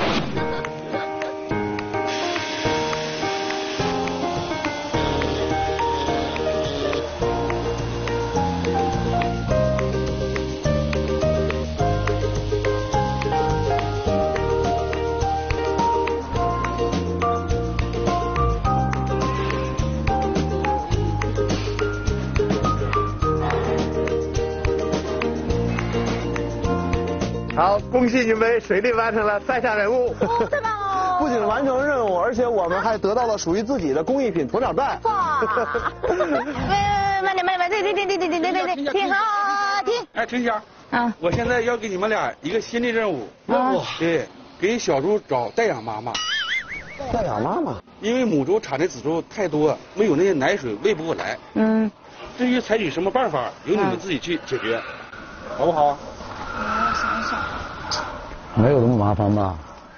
好，恭喜你们顺利完成了三项任务。 哦，太棒了！ 不仅完成任务，而且我们还得到了属于自己的工艺品鸵鸟蛋。 哇！喂喂喂，慢点慢点慢点，停停停停停停停停，停好停。 哎，婷姐， 啊， 我现在要给你们俩一个新的任务。 任务？ 对，给小猪找代养妈妈。 代养妈妈？ 因为母猪产的仔猪太多，没有那些奶水喂不过来。 嗯。 至于采取什么办法，由你们自己去解决，好不好？ 我想想， 没有那么麻烦吧？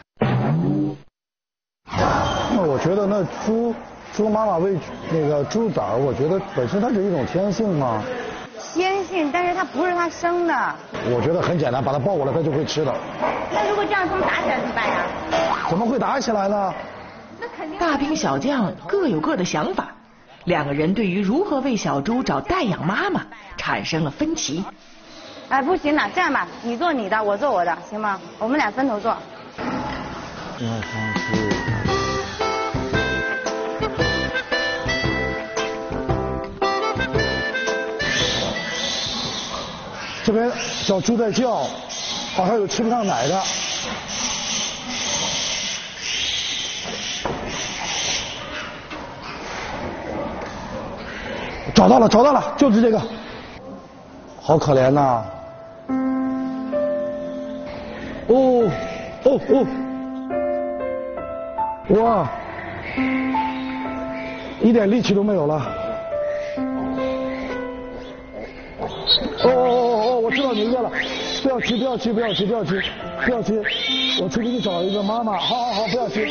那我觉得那猪猪妈妈喂那个猪崽儿，我觉得本身它是一种天性嘛。 天性，但是它不是它生的。 我觉得很简单，把它抱过来，它就会吃的。 那如果这样他们打起来怎么办呀？ 怎么会打起来呢？ 那肯定。 大兵小将各有各的想法，两个人对于如何为小猪找代养妈妈产生了分歧。 哎，不行的，这样吧，你做你的，我做我的，行吗？我们俩分头做。 一二三四。这边小猪在叫，好像有吃不上奶的。找到了，找到了，就是这个。好可怜呐！哦哦哦！哇，一点力气都没有了。哦哦哦哦！我知道你饿了，不要急，不要急，不要急，不要急，不要急，我去给你找一个妈妈。好好好，不要急。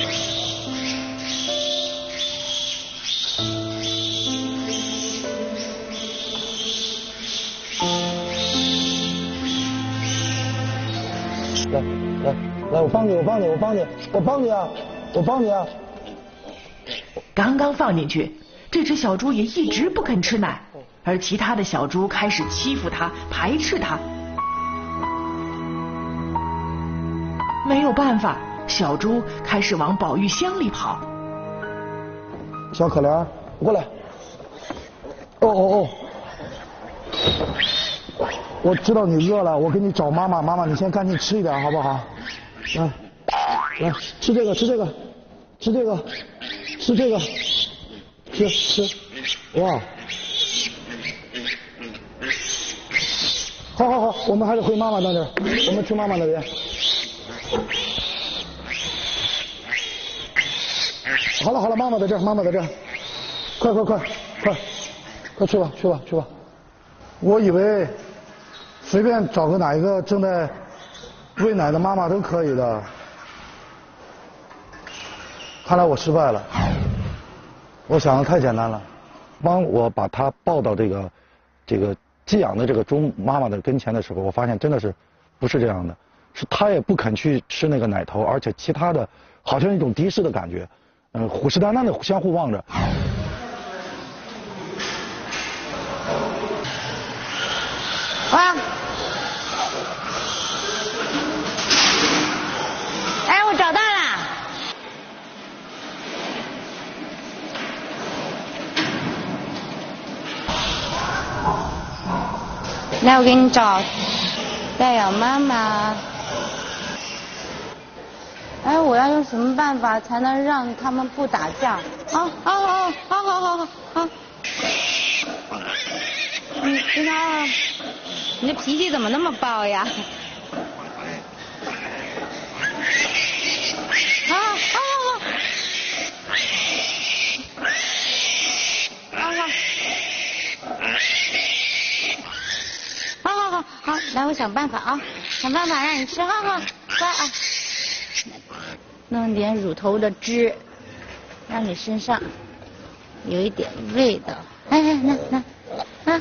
来来来，我帮你，我帮你，我帮你，我帮你啊，我帮你啊！ 刚刚放进去，这只小猪也一直不肯吃奶，而其他的小猪开始欺负它，排斥它。没有办法，小猪开始往保育箱里跑。 小可怜，过来。哦哦哦！我知道你饿了，我给你找妈妈。妈妈，你先赶紧吃一点，好不好？来，来，吃这个，吃这个，吃这个，吃这个，吃吃，哇！好好好，我们还是回妈妈那边，我们去妈妈那边。好了好了，妈妈在这儿，妈妈在这儿，快快快快，快去吧去吧去吧！我以为。随便找个哪一个正在喂奶的妈妈都可以的，看来我失败了。我想的太简单了，帮我把它抱到这个这个寄养的这个猪妈妈的跟前的时候，我发现真的是不是这样的，是它也不肯去吃那个奶头，而且其他的好像一种敌视的感觉，嗯，虎视眈眈的相互望着。 哇！哎，我找到了。 来，我给你找代养妈妈。哎，我要用什么办法才能让他们不打架？啊啊啊！好好好好好。你你看，你这脾气怎么那么暴呀？啊啊啊！好好。好好好好，来，我想办法啊，想办法让你吃，好好，乖啊。弄点乳头的汁，让你身上有一点味道。哎哎，那那啊，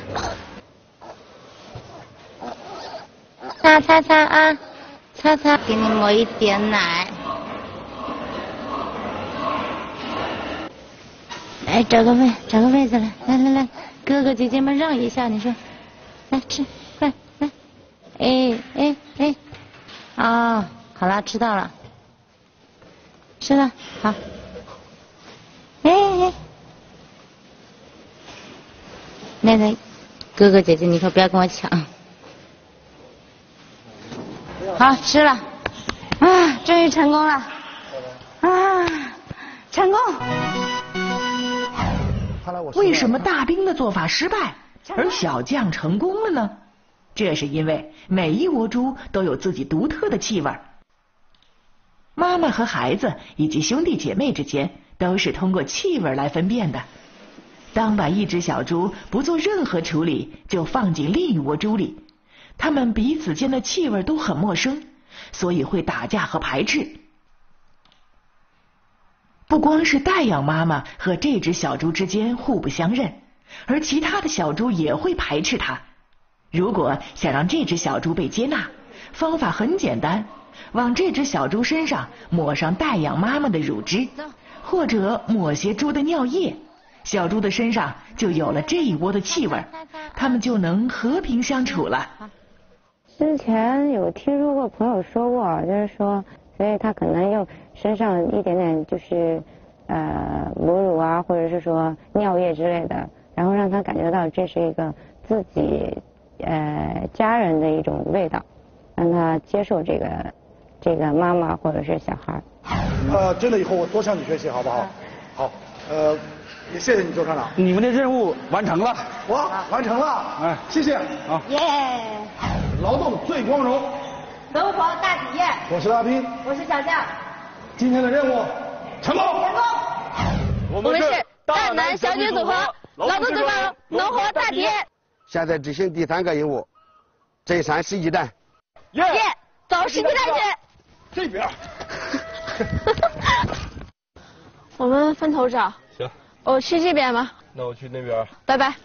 擦擦擦啊，擦擦，给你抹一点奶。来，找个位，找个位子来，来来来，哥哥姐姐们让一下，你说，来吃，快来，哎哎哎，啊、哦，好了，吃到了。吃了，好。哎哎，那个哥哥姐姐，你可不要跟我抢。好，吃了，啊，终于成功了，啊，成功。 为什么大兵的做法失败，而小将成功了呢？这是因为每一窝猪都有自己独特的气味。妈妈和孩子以及兄弟姐妹之间都是通过气味来分辨的。当把一只小猪不做任何处理就放进另一窝猪里，它们彼此间的气味都很陌生，所以会打架和排斥。不光是代养妈妈和这只小猪之间互不相认，而其他的小猪也会排斥它。如果想让这只小猪被接纳，方法很简单，往这只小猪身上抹上代养妈妈的乳汁，或者抹些猪的尿液，小猪的身上就有了这一窝的气味，它们就能和平相处了。 之前有听说过朋友说过，就是说，所以他可能用身上一点点就是呃母乳啊，或者是说尿液之类的，然后让他感觉到这是一个自己呃家人的一种味道，让他接受这个这个妈妈或者是小孩。 呃，真的以后我多向你学习，好不好？好，呃，也谢谢你周厂长。 你们的任务完成了。 我完成了。哎，谢谢。啊。 耶！ 劳动最光荣。 农活大体验。 我是大兵。 我是小将。 今天的任务成功。 成功。 我们是大南小女组合，劳动最光荣，农活大体验。 现在执行第三个任务，镇山拾鸡蛋。 耶！走，拾鸡蛋去。 这边。 我们分头找。 行。 我去这边吧。 那我去那边。 拜拜。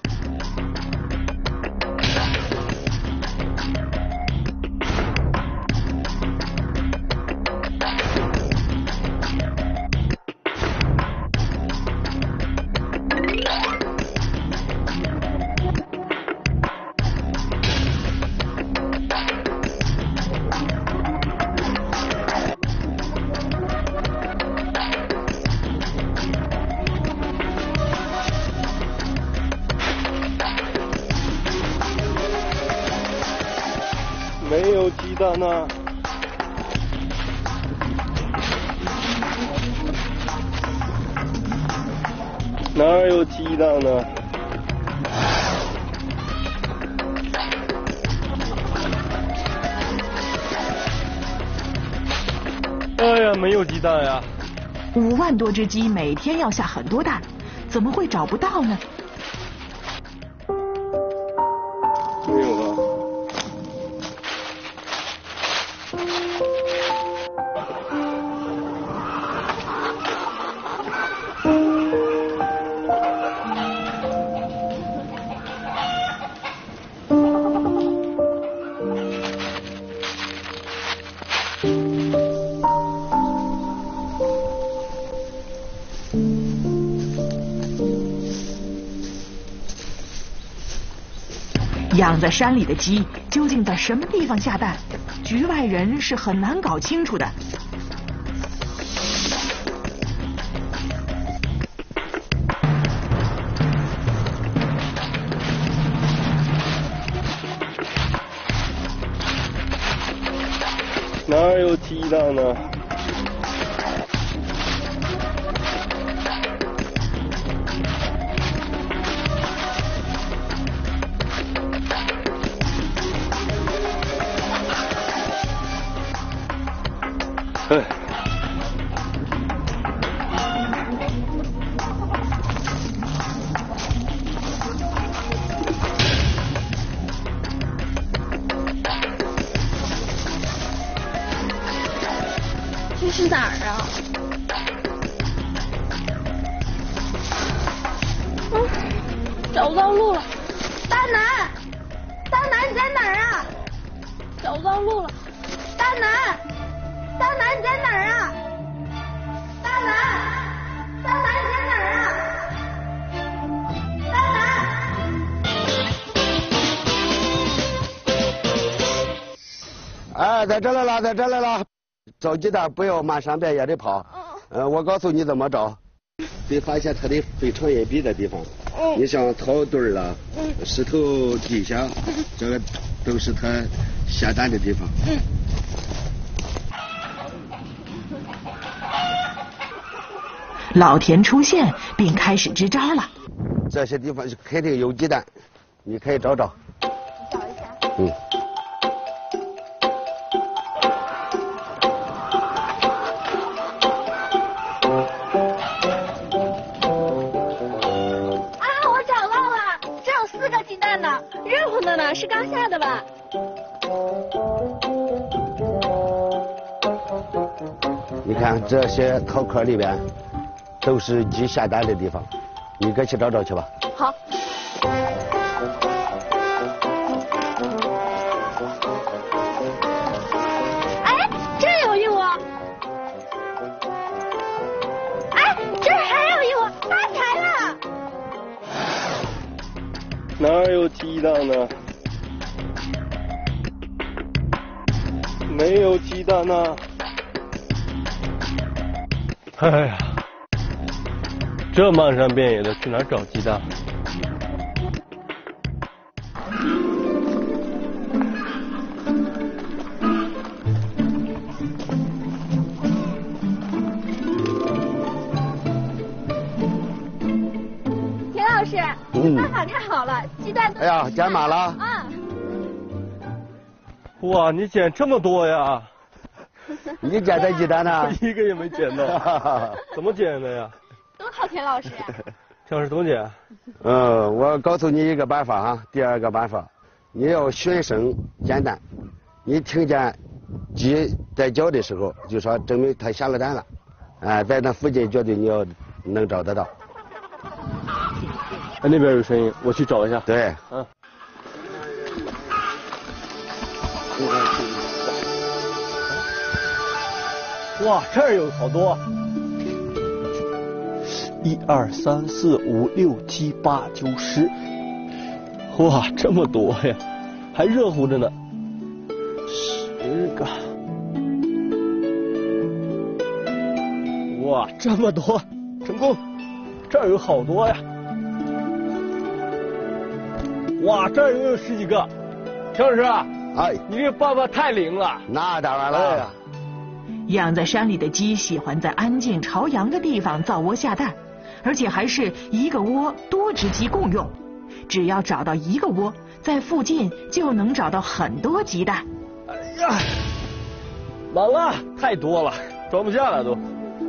没有鸡蛋呢。哪有鸡蛋呢？哎呀，没有鸡蛋呀！ 五万多只鸡每天要下很多蛋，怎么会找不到呢？ 没有了。 养在山里的鸡究竟在什么地方下蛋，局外人是很难搞清楚的。 激荡呢？哎。 这是哪儿啊？嗯，找不到路了。大南，大南你在哪儿啊？找不到路了。大南，大南你在哪儿啊？大南，大南你在哪儿啊？大南。哎，在这来了，在这来了。找鸡蛋不要漫山遍野的跑，呃，我告诉你怎么找，得发现它的非常隐蔽的地方。你像草堆儿了，石头底下，这个都是它下蛋的地方。 老田出现并开始支招了。 这些地方肯定有鸡蛋，你可以找找。 找一下。 嗯。 热乎的呢，是刚下的吧？ 你看这些桃壳里边都是鸡下蛋的地方，你赶去找找去吧。 好。哎，这有一窝。哎，这儿还有一窝，发财了。 哪有鸡蛋呢？没有鸡蛋呢。哎呀，这漫山遍野的去哪儿找鸡蛋？ 田老师，你的办法太好了，鸡蛋都。 哎呀，捡满了。 啊。 哇，你捡这么多呀！ 你捡的鸡蛋呢？ 一个也没捡到。怎么捡的呀？ 都靠田老师。 田老师怎么捡？ 嗯，我告诉你一个办法哈。第二个办法，你要循声捡蛋。你听见鸡在叫的时候，就说证明它下了蛋了。哎，在那附近绝对你要能找得到。 哎，那边有声音，我去找一下。 对。 嗯。哇，这儿有好多！一二三四五六七八九十，哇，这么多呀，还热乎着呢。十个，哇，这么多，成功！这儿有好多呀。哇，这儿又有十几个。田老师， 哎， 你这个办法太灵了。 那当然了。 哎养在山里的鸡喜欢在安静朝阳的地方造窝下蛋，而且还是一个窝多只鸡共用。只要找到一个窝，在附近就能找到很多鸡蛋。 哎呀，满了，太多了，装不下了都。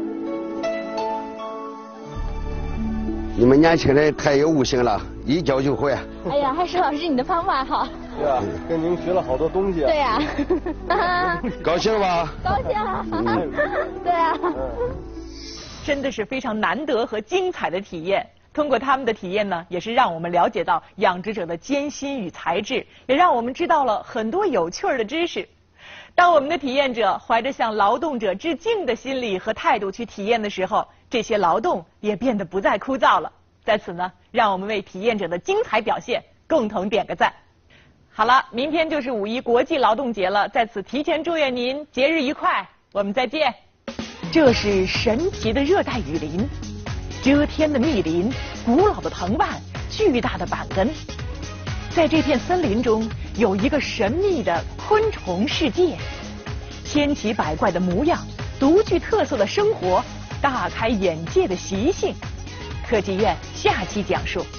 你们年轻人太有悟性了，一教就会。 哎呀，还是老师你的方法好。 对啊，跟您学了好多东西啊。 对呀、 啊。高兴吧？ 高兴。嗯、对啊。 真的是非常难得和精彩的体验。通过他们的体验呢，也是让我们了解到养殖者的艰辛与才智，也让我们知道了很多有趣的知识。当我们的体验者怀着向劳动者致敬的心理和态度去体验的时候，这些劳动也变得不再枯燥了。在此呢，让我们为体验者的精彩表现共同点个赞。好了，明天就是五一国际劳动节了，在此提前祝愿您节日愉快，我们再见。这是神奇的热带雨林，遮天的密林，古老的藤蔓，巨大的板根。在这片森林中，有一个神秘的昆虫世界。 千奇百怪的模样，独具特色的生活，大开眼界的习性。科技院下期讲述。